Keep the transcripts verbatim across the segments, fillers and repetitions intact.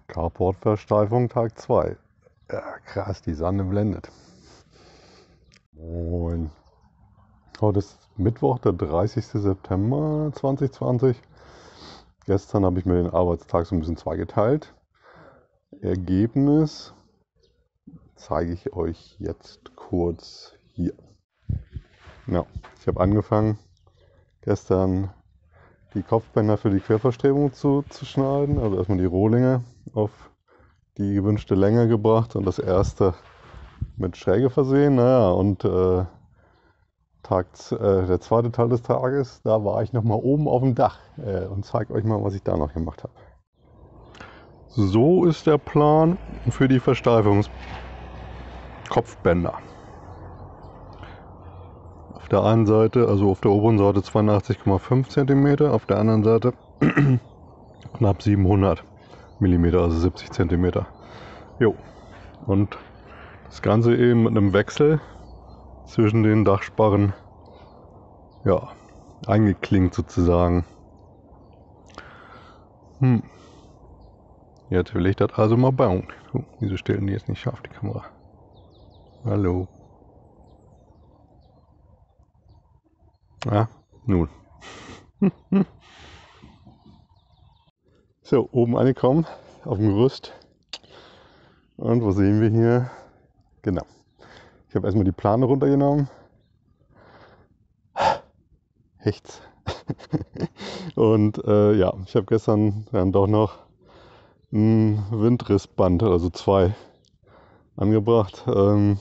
Carport-Versteifung Tag zwei. Ja, krass, die Sonne blendet. Und heute ist Mittwoch, der dreißigste September zweitausendzwanzig. Gestern habe ich mir den Arbeitstag so ein bisschen zweigeteilt. Ergebnis zeige ich euch jetzt kurz hier. Ja, ich habe angefangen, gestern die Kopfbänder für die Querverstrebung zu, zu schneiden. Also erstmal die Rohlinge auf die gewünschte Länge gebracht und das erste mit Schräge versehen. Naja, und äh, Tag, äh, der zweite Teil des Tages, da war ich nochmal oben auf dem Dach äh, und zeige euch mal, was ich da noch gemacht habe. So ist der Plan für die Versteifungskopfbänder. Auf der einen Seite, also auf der oberen Seite zweiundachtzig Komma fünf Zentimeter, auf der anderen Seite knapp siebenhundert Millimeter, also siebzig Zentimeter. Jo. Und das Ganze eben mit einem Wechsel zwischen den Dachsparren, ja, eingeklinkt sozusagen. Hm. Jetzt will ich das also mal bauen. Oh, wieso stellen die jetzt nicht scharf, die Kamera? Hallo. Ja, nun. So, oben angekommen, auf dem Gerüst. Und wo sehen wir hier? Genau. Ich habe erstmal die Plane runtergenommen. Hechts. Und äh, ja, ich habe gestern dann doch noch ein Windrissband, also zwei, angebracht. Ähm,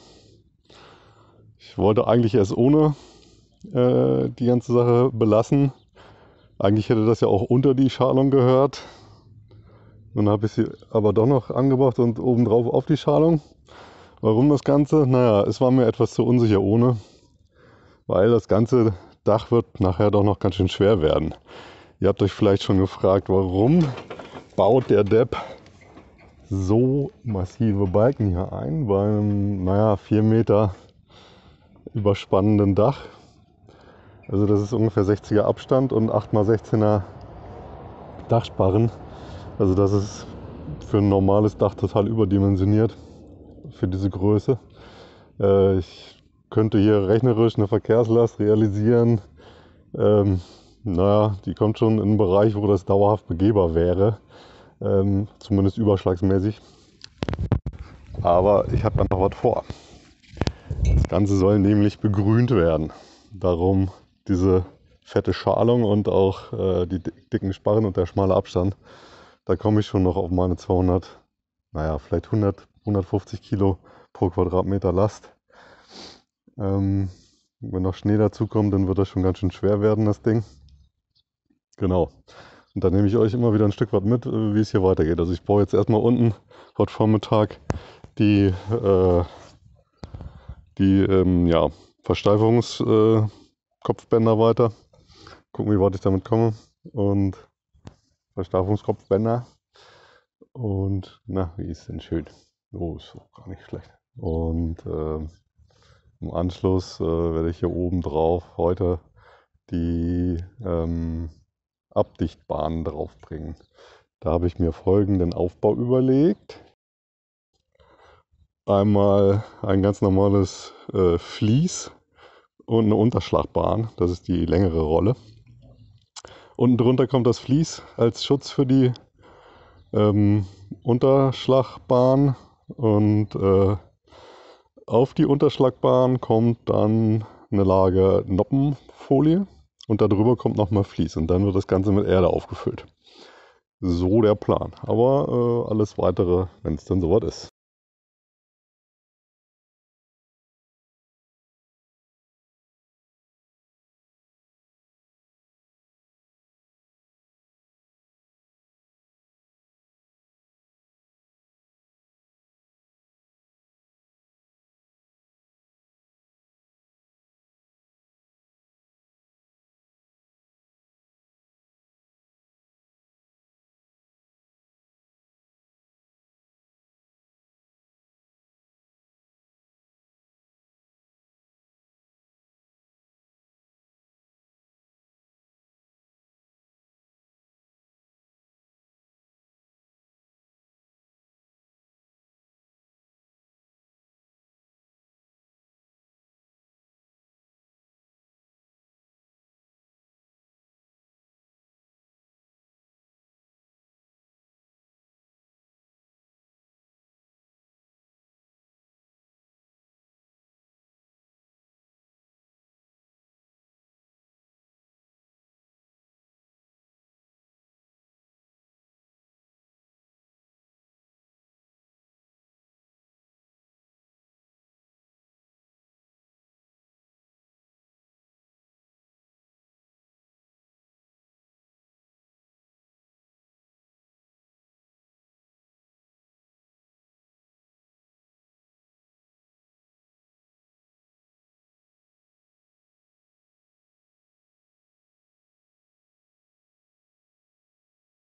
ich wollte eigentlich erst ohne äh, die ganze Sache belassen. Eigentlich hätte das ja auch unter die Schalung gehört. Dann habe ich sie aber doch noch angebracht und obendrauf auf die Schalung. Warum das Ganze? Naja, es war mir etwas zu unsicher ohne, weil das ganze Dach wird nachher doch noch ganz schön schwer werden. Ihr habt euch vielleicht schon gefragt, warum baut der Depp so massive Balken hier ein beim, naja, vier Meter überspannenden Dach. Also das ist ungefähr sechziger Abstand und acht mal sechzehner Dachsparren. Also das ist für ein normales Dach total überdimensioniert für diese Größe. Äh, ich könnte hier rechnerisch eine Verkehrslast realisieren. Ähm, naja, die kommt schon in einen Bereich, wo das dauerhaft begehbar wäre. Ähm, zumindest überschlagsmäßig. Aber ich habe da noch was vor. Das Ganze soll nämlich begrünt werden. Darum diese fette Schalung und auch äh, die dicken Sparren und der schmale Abstand. Da komme ich schon noch auf meine zweihundert, naja, vielleicht hundert, hundertfünfzig Kilo pro Quadratmeter Last. Ähm, wenn noch Schnee dazu kommt, dann wird das schon ganz schön schwer werden, das Ding. Genau. Und dann nehme ich euch immer wieder ein Stück weit mit, wie es hier weitergeht. Also ich baue jetzt erstmal unten heute Vormittag die, äh, die ähm, ja, Versteifungskopfbänder äh, weiter. Gucken, wie weit ich damit komme. Und Versteifungskopfbänder. Und na, wie ist denn schön? Oh, ist auch gar nicht schlecht. Und äh, im Anschluss äh, werde ich hier oben drauf heute die ähm, Abdichtbahnen draufbringen. Da habe ich mir folgenden Aufbau überlegt. Einmal ein ganz normales äh, Vlies und eine Unterschlagbahn. Das ist die längere Rolle. Unten drunter kommt das Vlies als Schutz für die ähm, Unterschlagbahn und äh, auf die Unterschlagbahn kommt dann eine Lage Noppenfolie und darüber kommt nochmal Vlies und dann wird das Ganze mit Erde aufgefüllt. So der Plan. Aber äh, alles weitere, wenn es dann soweit ist.